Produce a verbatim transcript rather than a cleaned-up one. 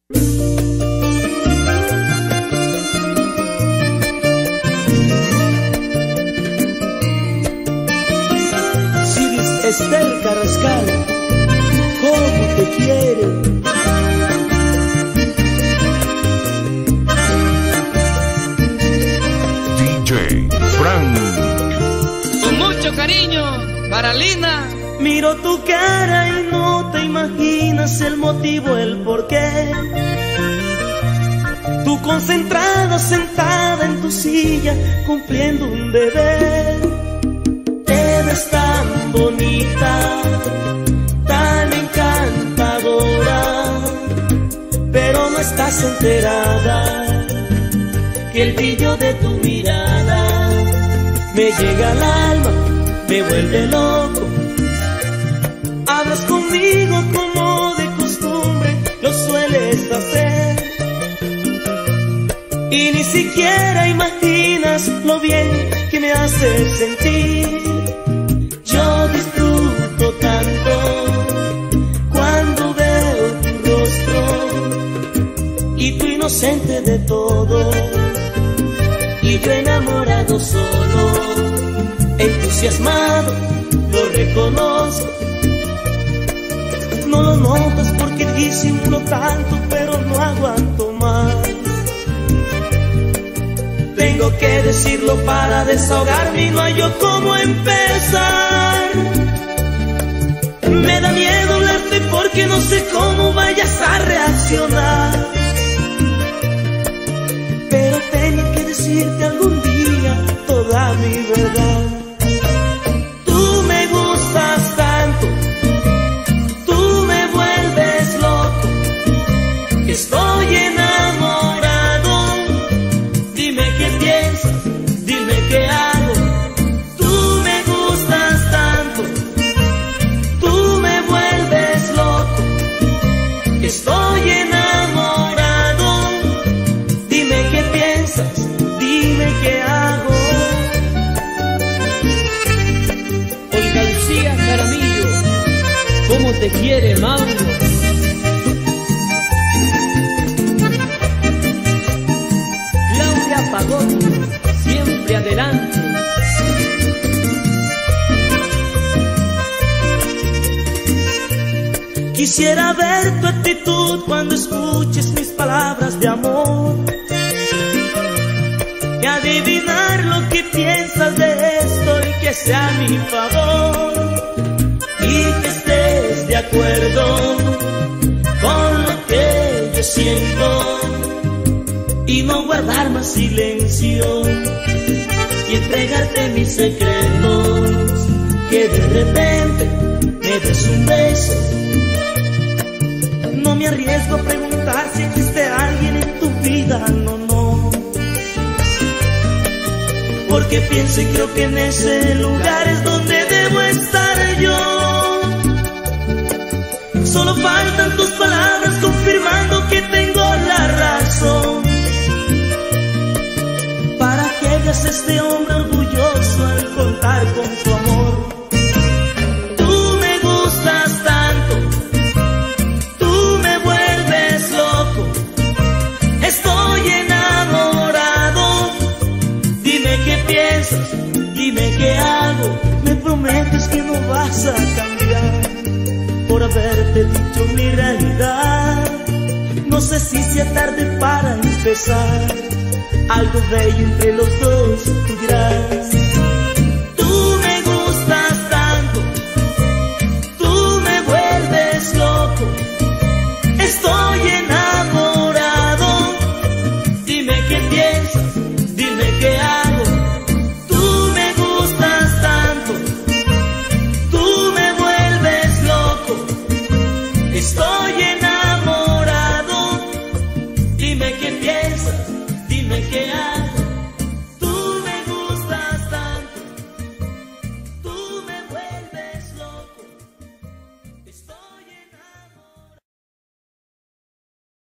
Esther Carrascal, ¿cómo te quiero? D J Frank. Con mucho cariño para Lina. Miro tu cara y no te imaginas el motivo, el porqué. Tú concentrada, sentada en tu silla, cumpliendo un deber. Eres tan bonita, tan encantadora, pero no estás enterada que el brillo de tu mirada me llega al alma, me vuelve loco. Hablas conmigo como de costumbre lo sueles hacer, y ni siquiera imaginas lo bien que me haces sentir. Yo disfruto tanto cuando veo tu rostro y tu inocente de todo, y yo enamorado solo, entusiasmado, lo reconozco. No lo notas porque disimulo tanto, pero no aguanto más. Tengo que decirlo para desahogarme y no hay yo cómo empezar. Me da miedo hablarte porque no sé cómo vayas a reaccionar, pero tenía que decirte algún día toda mi verdad. Tú me gustas tanto, tú me vuelves loco, estoy enamorado. Dime qué piensas, dime qué hago. Tú me gustas tanto, tú me vuelves loco, estoy enamorado. Dime qué piensas, dime qué hago. Olga Lucía Jaramillo, ¿cómo te quiere Mauro? Claudia Pagón, siempre adelante. Quisiera ver tu actitud cuando escuches mis palabras de amor, y adivinar lo que piensas de esto y que sea a mi favor, y que estés de acuerdo con lo que yo siento, y no guardar más silencio y entregarte mis secretos. Que de repente me des un beso. No me arriesgo a preguntar si existe alguien en tu vida, no, no, porque pienso y creo que en ese lugar es donde debo estar yo. Solo faltan tus palabras confirmando que tengo la razón, para que hagas este hombre orgulloso al contar con tu amor. Tú me gustas tanto, tú me vuelves loco, estoy enamorado. Dime qué piensas, dime qué hago. Me prometes que no vas a cambiar por haberte dicho mi realidad. No sé si sea tarde para empezar algo bello entre los dos, tú dirás.